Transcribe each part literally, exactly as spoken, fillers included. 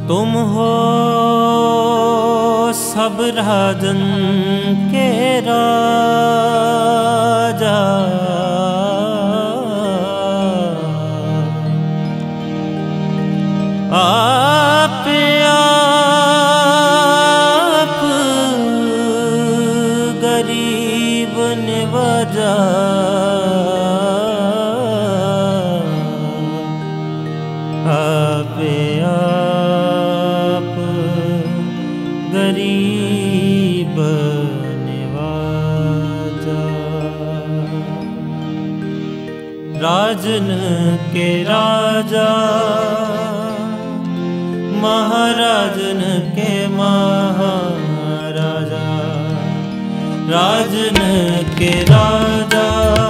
तुम हो सब राजन के राजा, आप आप गरीब निवाजा, आप आप गरीब निवाजा। राजन के राजा, महाराजन के महाराजा, राजन के राजा,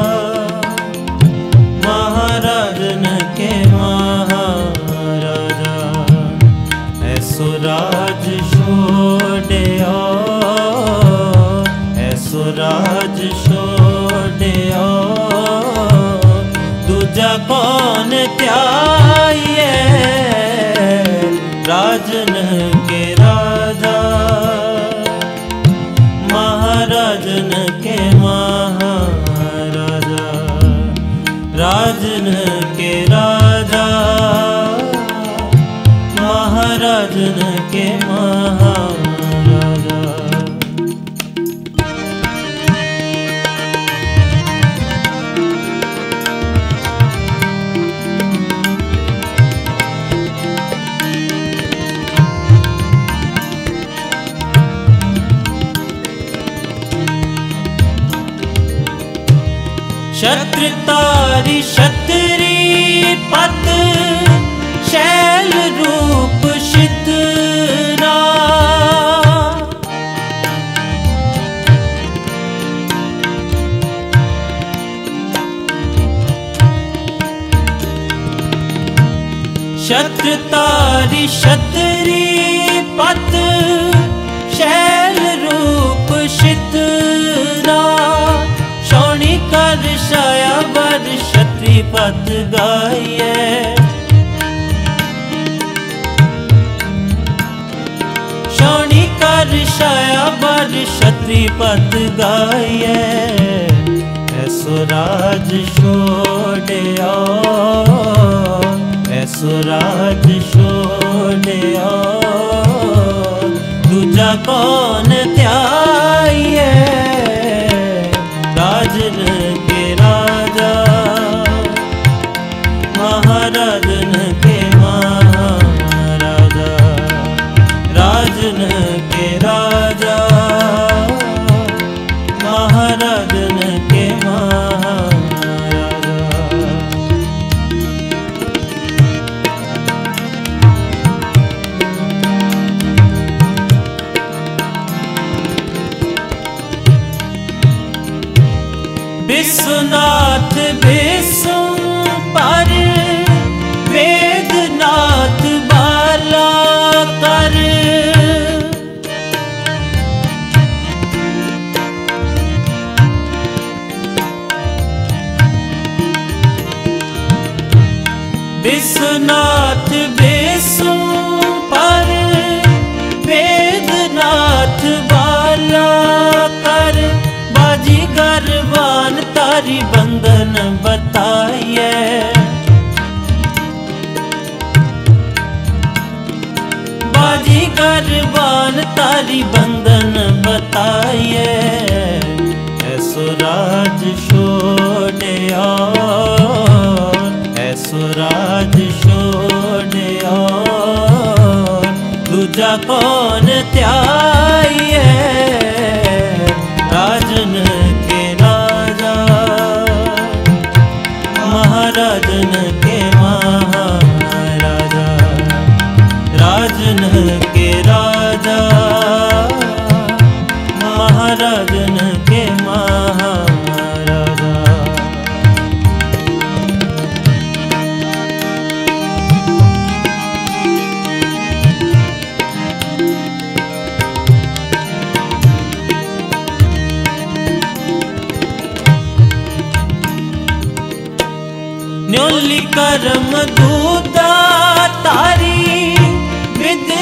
महाराजन के महाराजा। ऐसो राज छोड़िया, ऐसो राज छोड़िया, दूजा कौन त्याये। राजन के राजा, महाराजन के महाराजा, राजन के राजा, महाराजन के महाराजा। छत्र तारी छतरी पत, शैल रूप शितरा। छत्र तारी छतरी पत, शैल रूप शितरा। सोनी कर छाया बर छत्री पत गाइए। सोनी कर छाया बर छत्री पत गाइए। ऐसो राज छोड़िया, ऐसो राज छोड़िया, दूजा कौन त्याये। राजन के राजा, महाराजन के महाराजा, राजन के राजा, महाराजन के महाराजा। विश्वनाथ विश्व पर, वेदनाथ बाला कर। विश्वनाथ विश्व पर, वेदनाथ बाला कर। बाजी गरबान तारी बंधन बताइए। बाजी गरबान तारी बंधन बताइए। ऐसो राज छोड़िया, ऐसो राज छोड़िया, दूजा कौन त्याये। राजन के राजा, महाराजन के महाराजा, राजन के राजा, महाराजन के महाराजा। न्योली करम दूता तारी विद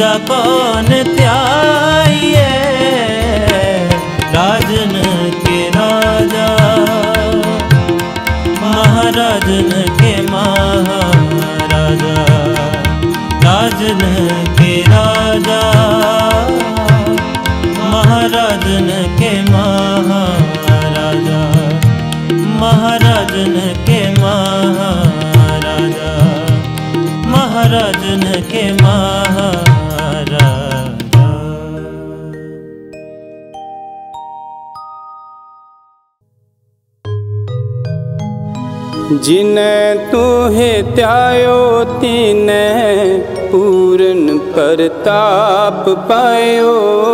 भला कौन त्याइए, राजन के राजा महाराजन के महाराजा, राजन के राजा महाराजन के महाराजा, महाराजन के महाराजा, महाराजन के महाराजा। जिने तुहे त्यायो तिने पूर्ण प्रताप पायो,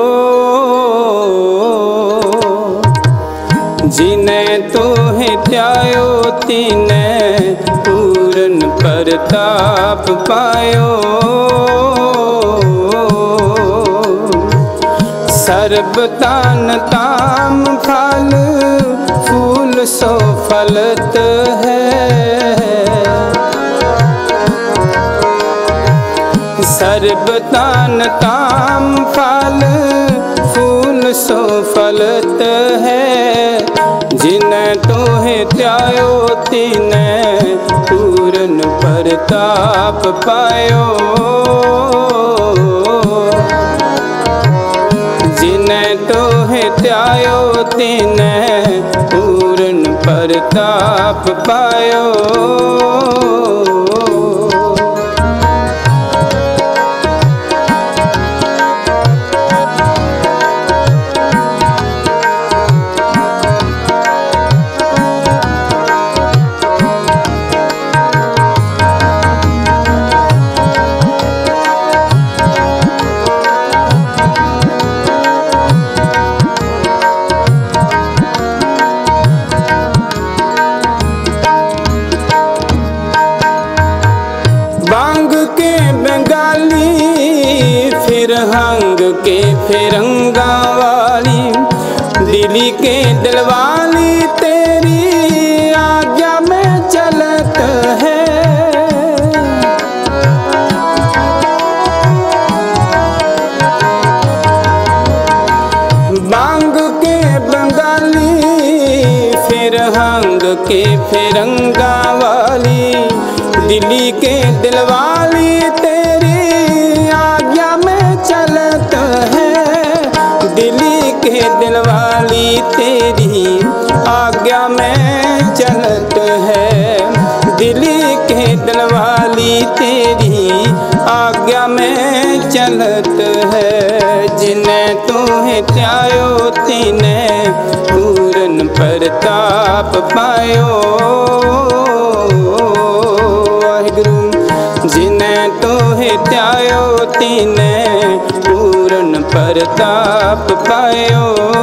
जिने तुहे त्यायो तिने पूर्ण प्रताप पायो। सर्बतान ताम फल फूल सो फलत है, सर्बतान ताम फल फूल सो फलत है। जिने तुहे त्यायो तिने पूर्ण प्रताप पायो, जिने तुहे त्यायो तिने पूर्ण प्रताप पायो। हंग के फिरंगा वाली, दिल्ली के दिलवाली तेरी आज्ञा में चलत है। बांग के बंगाली फिर हंग के फिरंगा वाली, दिल्ली के दिलवाली तेरी आज्ञा में चलत है। दिल्ली के दिलवाली तेरी आज्ञा में चलत है, दिल्ली के दिलवाली तेरी आज्ञा में चलत है। जिने तुहे त्यायो तिने पूर्ण प्रताप पायो, जिने तुहे त्यायो तिने पूर्ण प्रताप पायो।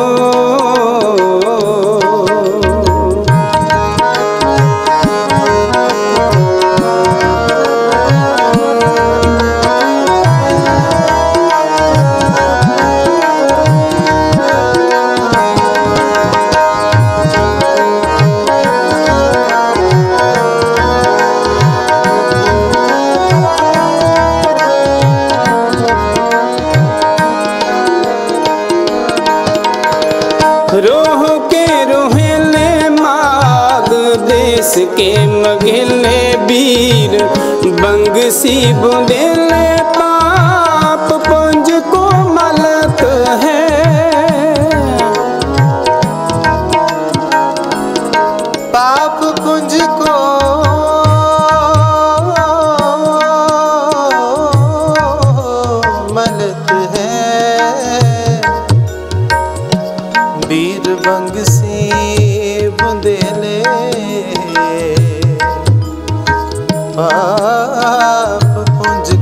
रोह के रोहेले माग देश के मघिले वीर, बंगसी बुंदेले पाप पुंज को मलक है। पाप पुंज को मलक है, वीर बंगसी बुंदेले पाप पुंज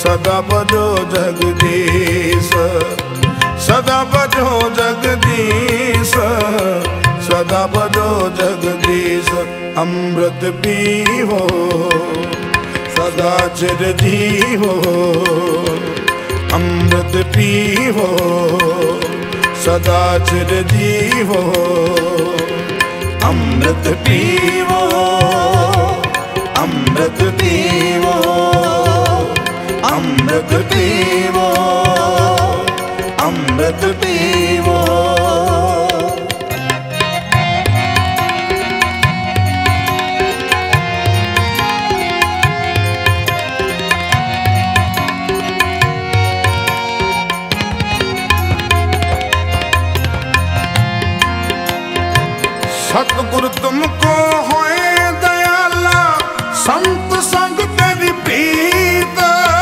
सदा बजो जगदीश, सदा बजो जगदीश, सदा बजो जगदीश। अमृत पीवो सदा चिर जीवो, अमृत पीवो सदा चिर जीवो, अमृत पीवो, अमृत पीवो, अमृत पीवो, अमृत पीवो। सतगुरु तुमको होए दयाला, संत संग तेरी प्रीत।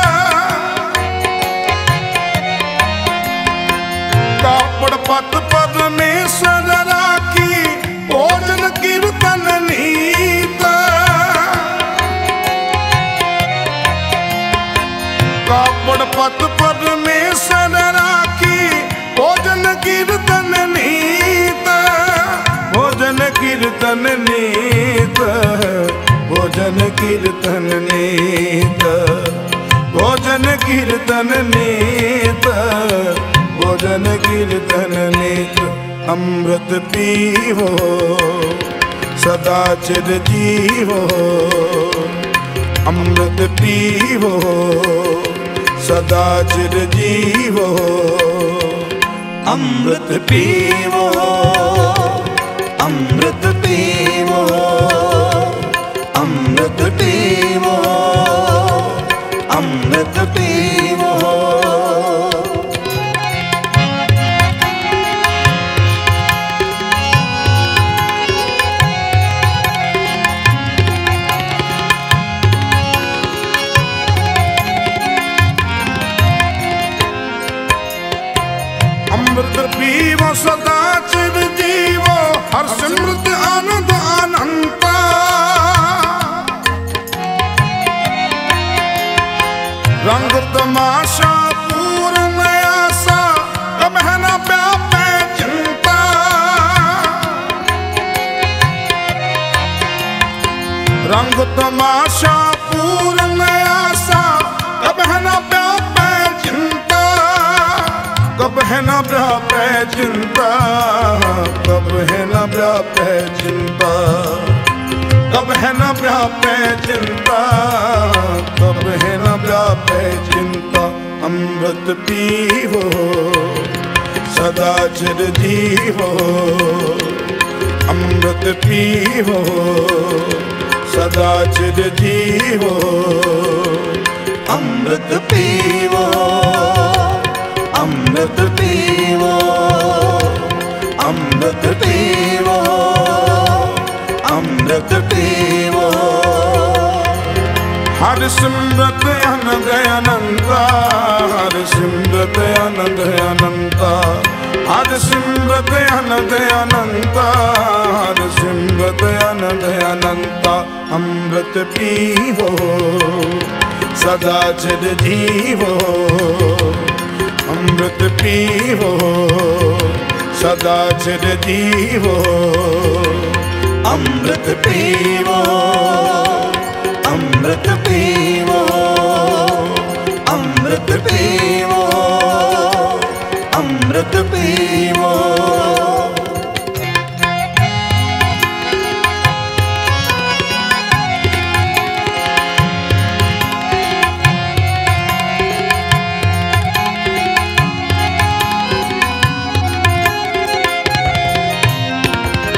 कापड़ पत परमेश्वर राखी, भोजन कीर्तन नीत। कापड़ पत परमेश्वर राखी, भोजन कीर्तन नीत। भोजन कीर्तन नीत, भोजन कीर्तन नीत, भोजन कीर्तन नीत, भोजन कीर्तन नीत। अमृत पीवो सदा चिर जीवो, अमृत पीवो सदा चिर जीवो, अमृत पीवो, अमृत पीवो, अमृत पीवो, अमृत पीवो। अमृत पीवो सदा चिर जीवो, हर सिमृत आनंद अनंता। रंग तमाशा पूर्ण आशा, कब है न व्यापे चिंता। रंग तमाशा पूर्ण आशा, कब है न व्यापे चिंता। कब है न व्यापे चिंता, कब है न व्यापे चिंता, कब है न व्यापे चिंता, कब है न व्यापे चिंता। अमृत पीवो सदा चिर जीवो, अमृत पीवो सदा चिर जीवो, अमृत पीवो, अमृत पीवो, अमृत पीवो, अमृत पीवो। हर सिमरत अनंत अनंता, हर सिमरत अनंत अनंता, हर सिमरत अनंत अनंता, हर सिमरत अनंत अनंता। अमृत पीवो सदा चिर जीवो, अमृत पीवो सदा चिर जीवो, अमृत पीवो, अमृत पीवो, अमृत पीवो, अमृत पीवो।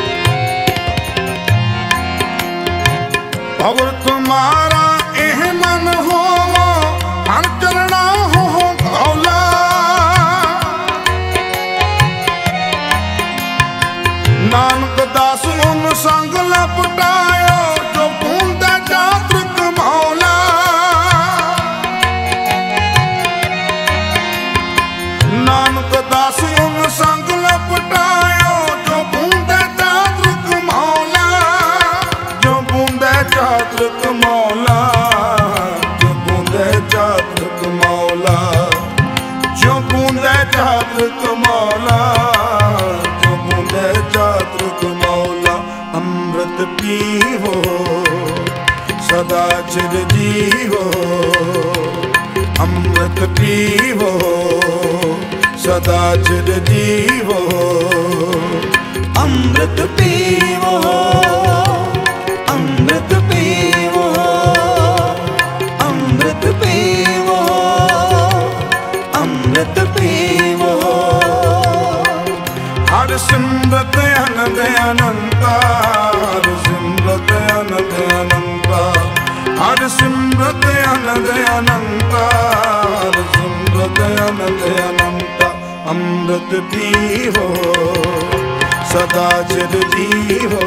और तुम्हारा एह चिर जीवो, अमृत पीवो, सदा चिर जीवो, अमृत पीवो, अमृत पीवो, अमृत पीवो, अमृत पीवो। हर सिमरत अनंद अनंता, हर सिमरत अनंद अनंता, हर सिमरत अनंद अनंता, हर सिमरत अनंद अनंता। अमृत पीवो, सदा चिर जीवो,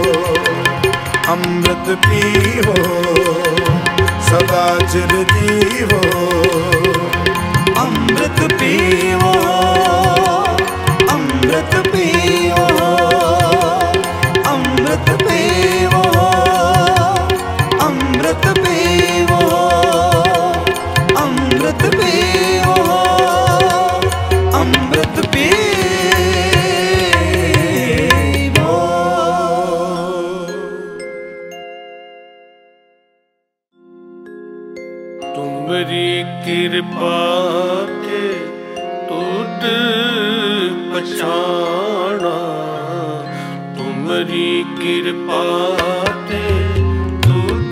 अमृत पीवो, सदा चिर जीवो, अमृत पीवो, अमृत पीवो, अमृत पीवो, अमृत पीवो, अमृत पीवो, अमृत पीवो। तुमरी कृपा के टूट पछाना, तुमरी कृपा के टूट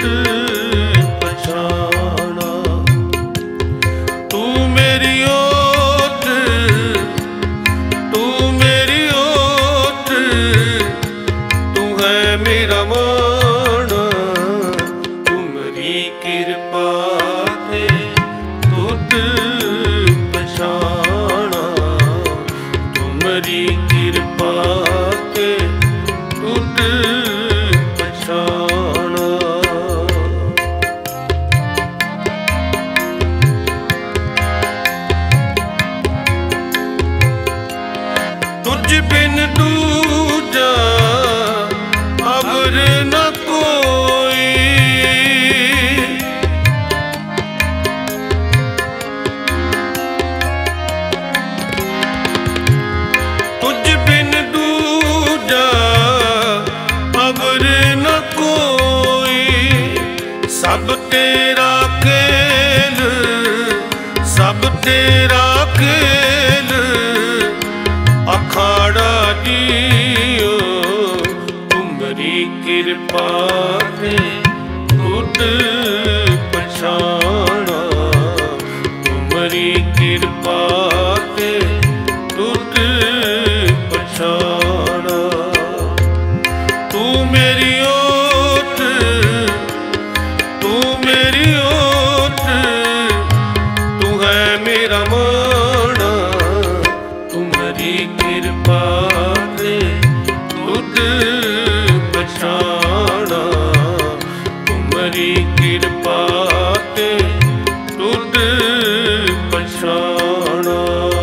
पछाना। तू मेरी ओट, तू मेरी ओट, तू है मेरा माना। तुमरी कृपा के टूट पछाना, तुमरी कृपा के टूट पछाना। तुझ बिन दूजा अबर न कोई, तुझ बिन दूजा अबर न कोई। सब तेरा खेल, सब तेरा खेल, अखाड़ा दियो। तुमरी कृपा के टूट पछाना, तुमरी कृपा के टूट पछाना। तू मेरी ओट, तू मेरी ओट, तू है मेरा माना। तुमरी कृपा के टूट पछाना, तुमरी कृपा के टूट पछाना।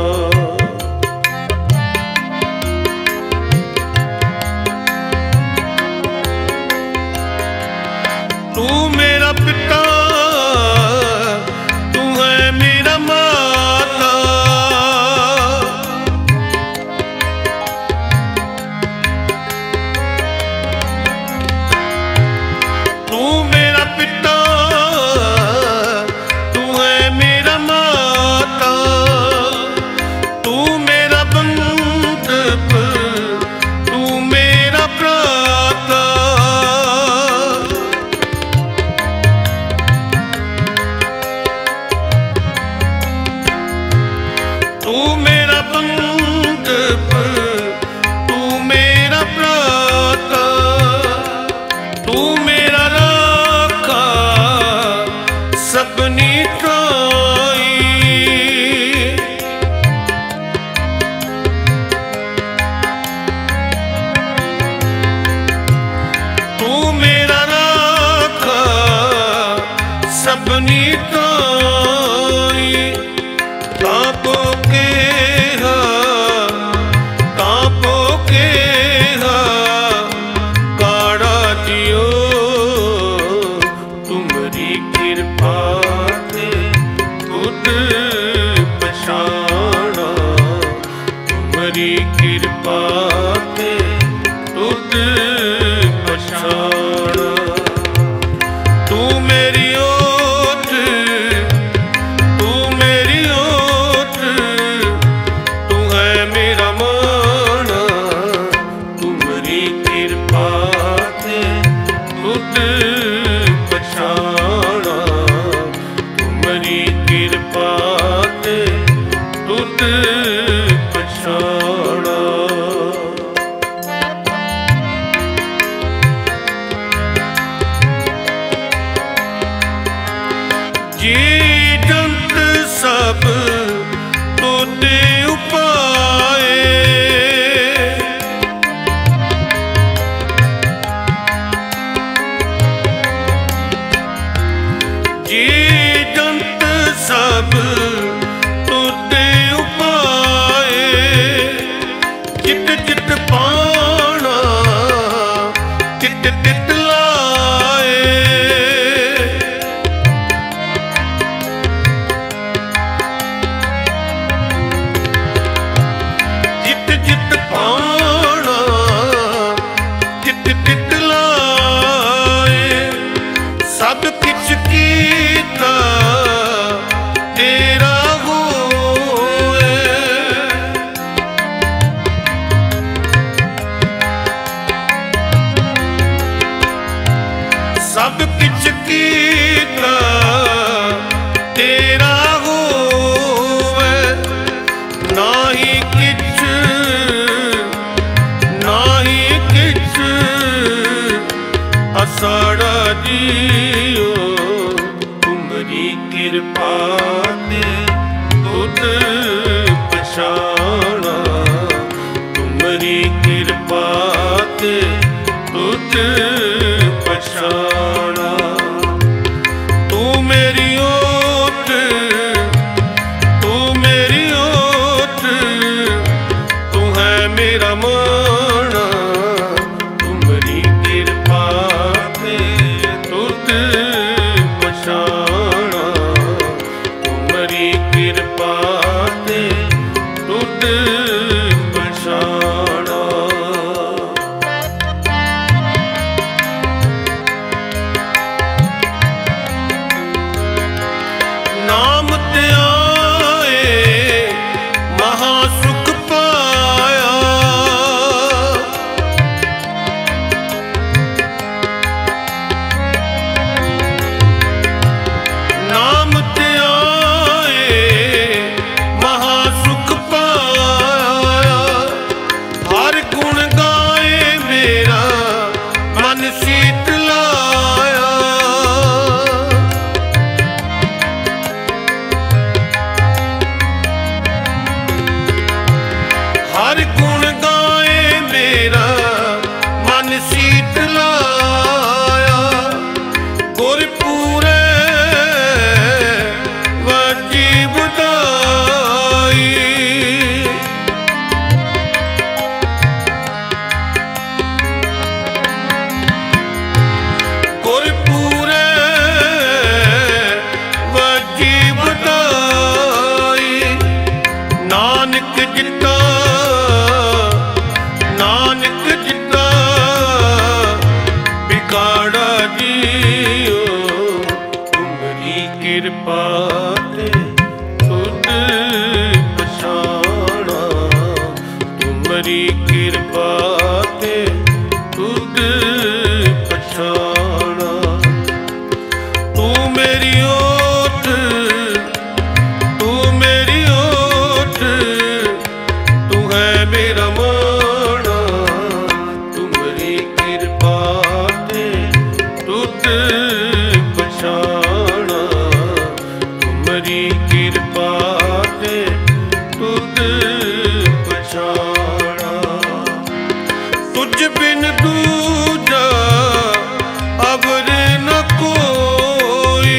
तू मेरा पिता, तू है मेरा माता। तू मेरा पिता, तू है मेरा माता। तू मेरा बंधप, तू मेरा भ्राता। तू मेरा बंधप, तू मेरा भ्राता। तू मेरा राखा सबनी त्राई। तू मेरा राखा सबनी त्राई। तापो के हा, तापो के हा, काड़ा दियो। तुमरी कृपा के टूट पछाना, तुमरी कृपा के टूट पछाना। तू मेरी जी जंत सब तोते उपाए, जी जंत सब तोते उपाए, चित चित पाना चित चित लाए, चित चित पाना चित चित लाए, सब किछ कीता तेरा होए, सब किछ कीता तेरा होवे, नाही किछ नाही किछ असाड़ा जियो, तुमरी कृपा ते तुद पछाना, तुमरी कृपा ते तुद पछाना, तू मेरी ओट तू मेरी ओट, तू है मेरा माना, तुमरी कृपा ते तुद पछाना, तुमरी कृपा ते तुद पछाना। नाम ते आए महासुख पाया, नाम ते आए महासुख पाया, हर गुण गाए मेरा मन शीतलाया, हर गुण गाए मेरा मन शीतलाया, गुरपूरे वजी बुदाई, गुरपूरे वजी बुदाई, नानक जिता नानक जिता बिगाड़ा जियो, तुमरी कृपा ते तुद पछाना, तुमरी कृपा ते तुद पछाना, तू मेरी ओट तू मेरी ओट, तू है मेरा माना, तुमरी कृपा ते तुद पछाना, तुमरी कृपा ते तुद पछाना, तुझ बिन दूजा अबर न कोई,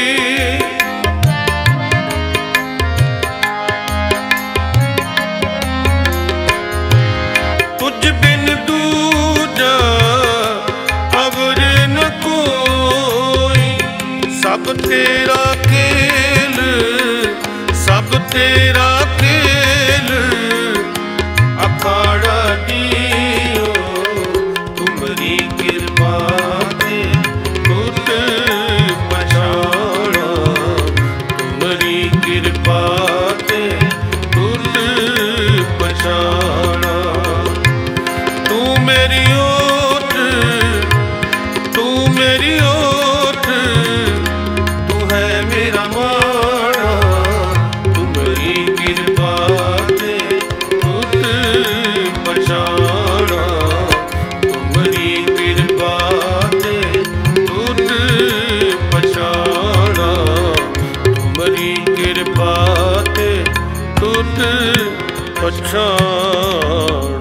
तुझ बिन दूजा अबर न कोई, सब तेरा खेल सब तेरा खेल, अखाड़ा जियो, तुमरी कृपा ते तुद पछाना, तुमरी कृपा ते तुद पछाना, तू मेरी ओट तू मेरी ओट, तू है मेरा माना, तुमरी ਓਟ ਪਛਾਣ